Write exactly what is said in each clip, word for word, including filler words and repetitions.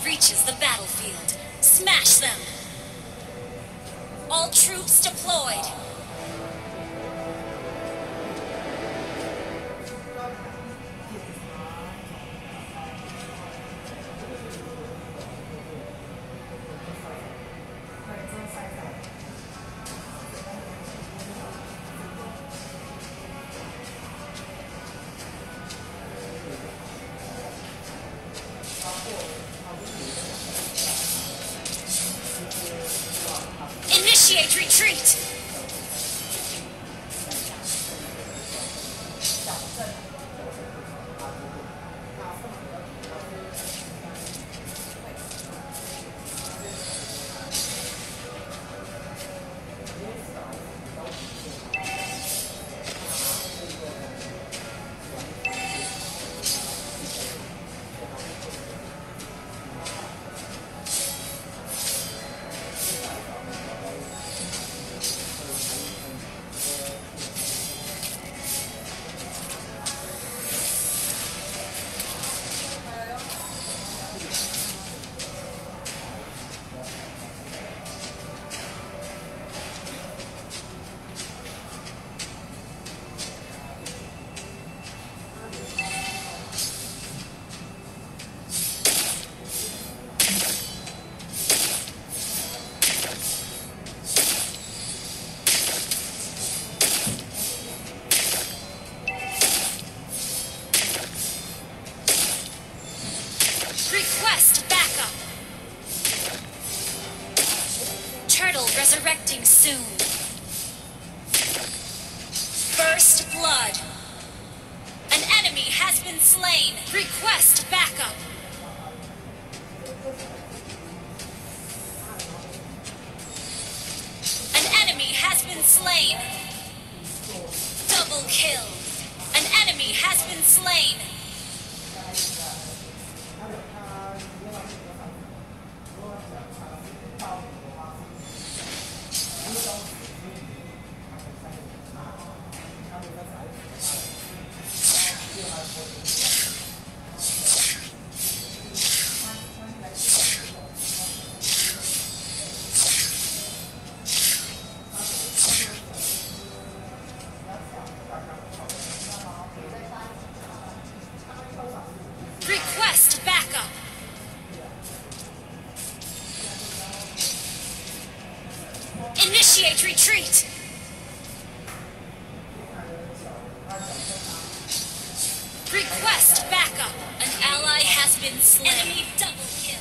reaches the battlefield, smash them! All troops deployed! Initiate retreat! Request backup! Turtle resurrecting soon. First blood. An enemy has been slain. Request backup! An enemy has been slain. Double kill. An enemy has been slain. Request backup! Initiate retreat! Request backup! An ally has been slain. Enemy double kill.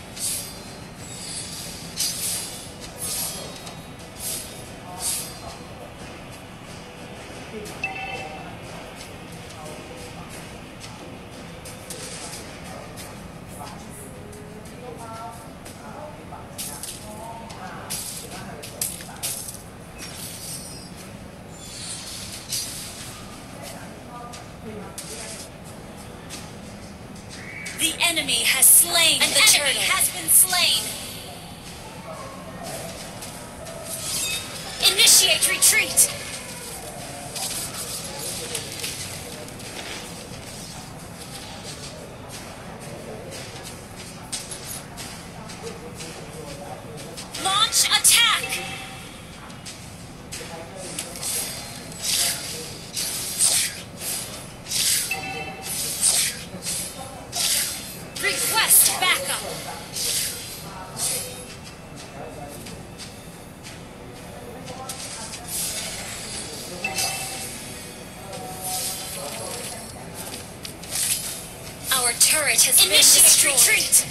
The enemy has slain An the enemy turtle. has been slain. Initiate retreat. Launch attack. Request backup! Our turret has been destroyed. Retreat!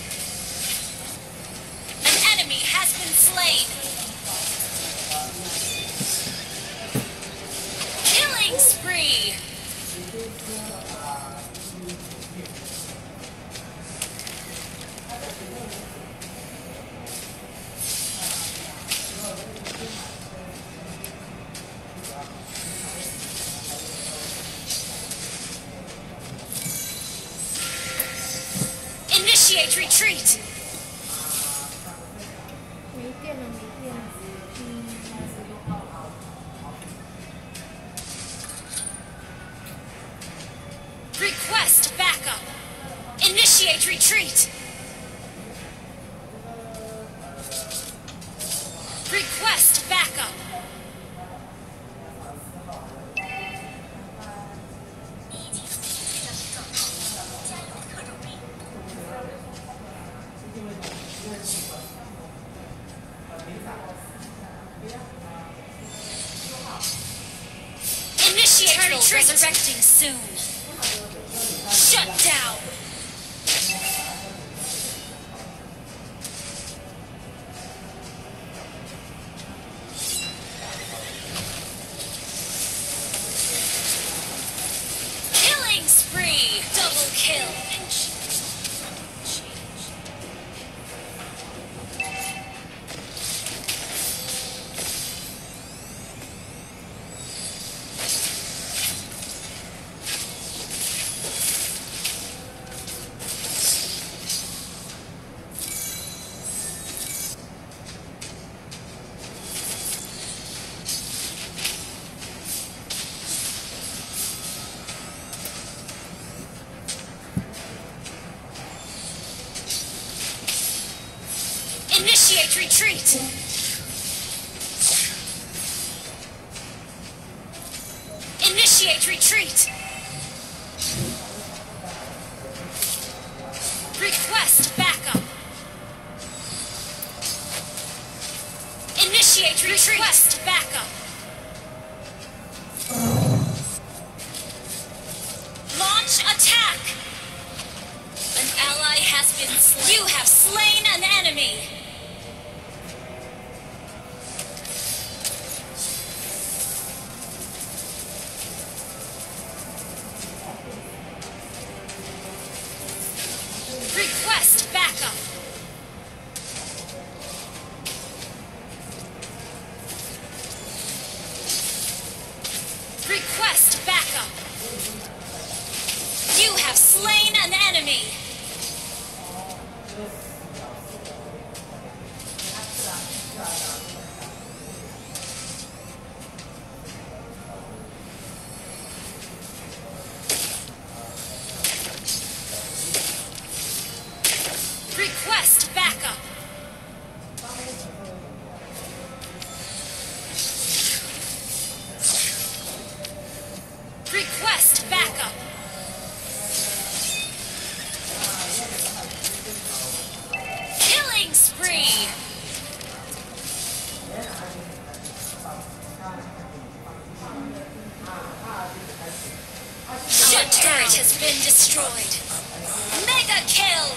An enemy has been slain! Killing spree! Initiate retreat! 没电了，没电了。嗯。 Request backup! Initiate retreat! Request backup. Initiate retreat. Resurrecting soon. Shut down. Killing spree. Double kill. Initiate retreat! Initiate retreat! Request backup! Initiate retreat! Request backup! Launch attack! An ally has been slain. You have slain an enemy! Request backup! Request backup! You have slain an enemy! Request backup! Request backup! Killing spree! Your turret has been destroyed! Mega kill!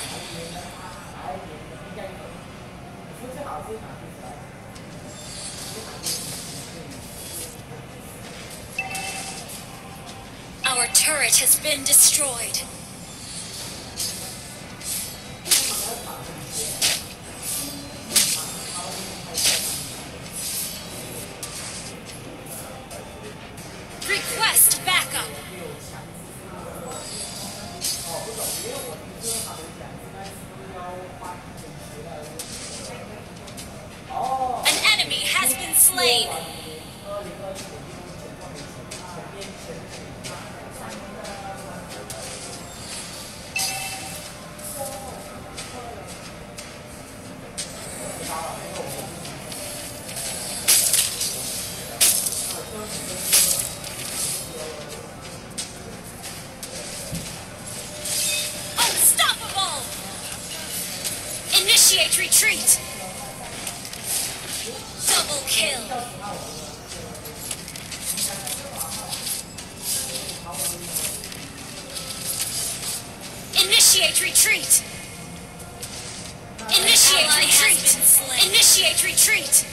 Our turret has been destroyed. Request backup. An enemy has been slain. Unstoppable! Initiate retreat! Double kill! Initiate retreat! Initiate retreat! Initiate retreat!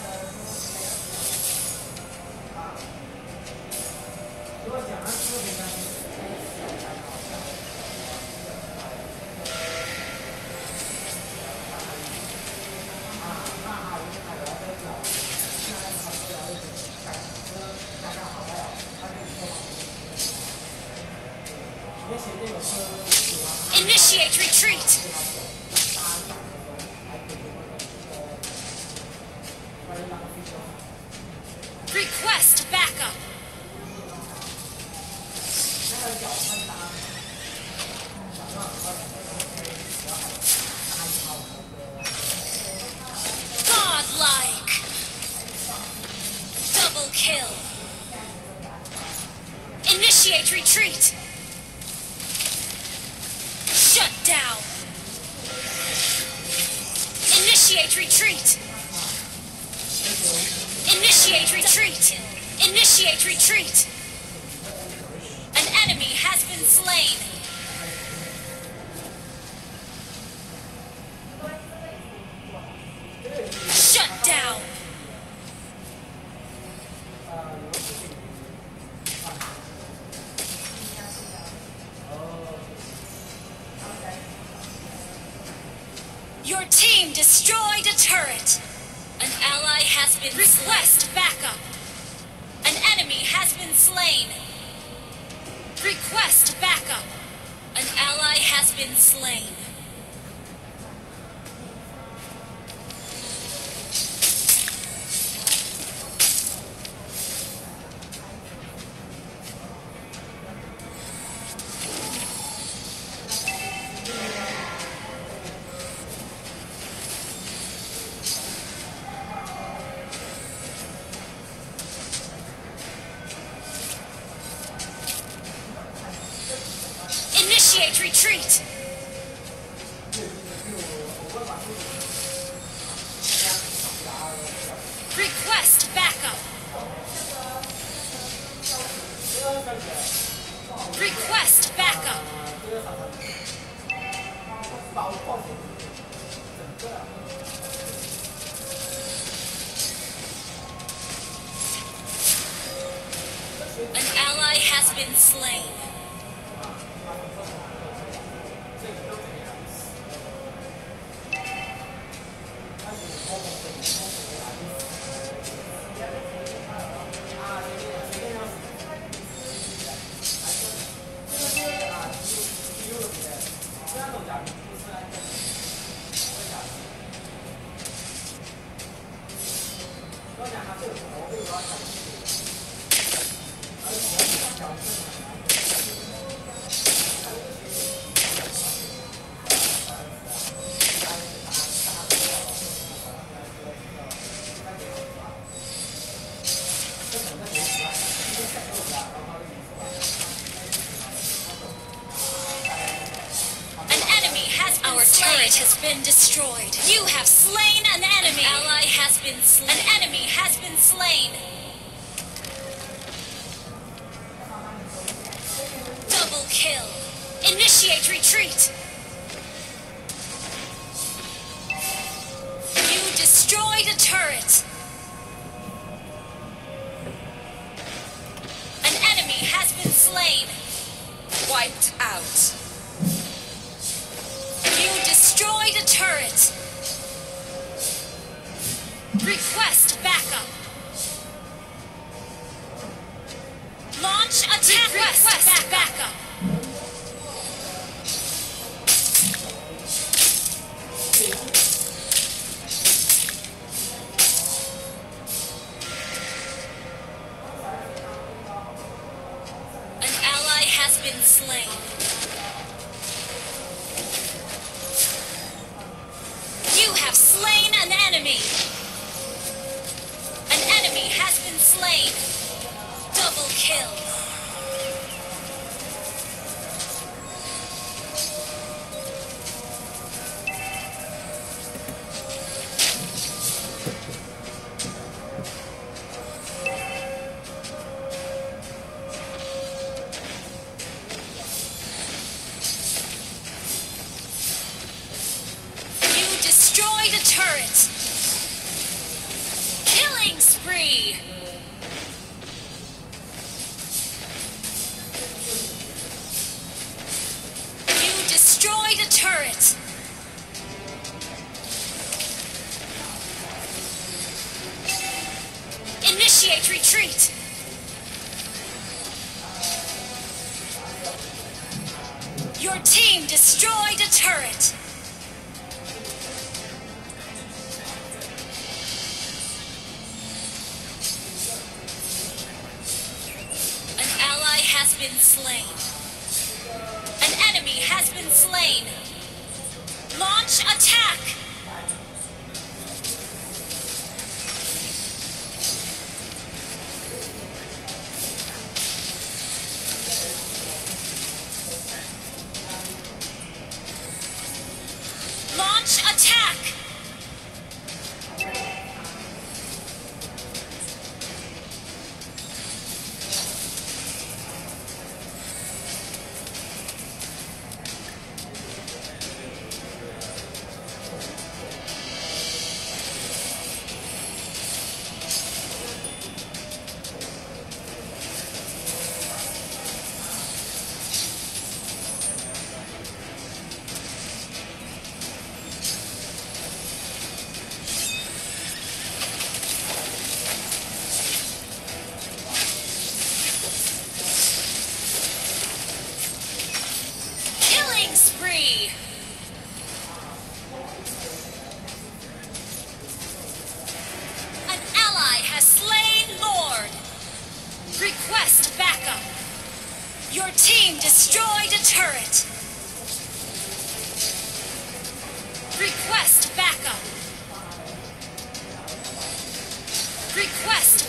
Initiate retreat! Request backup! Godlike! retreat! Shut down! Initiate retreat! Initiate retreat! Initiate retreat! An enemy has been slain! Shut down! Your team destroyed a turret! An ally has been request backup! An enemy has been slain! Request backup! An ally has been slain! Initiate retreat! Request backup! Request backup! An ally has been slain. Our turret has been destroyed. You have slain an enemy. An ally has been slain. An enemy has been slain. Double kill. Initiate retreat. You destroyed a turret. An enemy has been slain. Wiped out. You destroyed a turret. Request backup. Launch attack. Request, Request back backup. An ally has been slain. You have slain an enemy! An enemy has been slain! Double kill! Destroyed a turret! Killing spree! You destroyed a turret! Initiate retreat! Your team destroyed a turret! Has been slain. An enemy has been slain. Launch attack. has slain Lord. Request backup. Your team destroyed a turret. Request backup. Request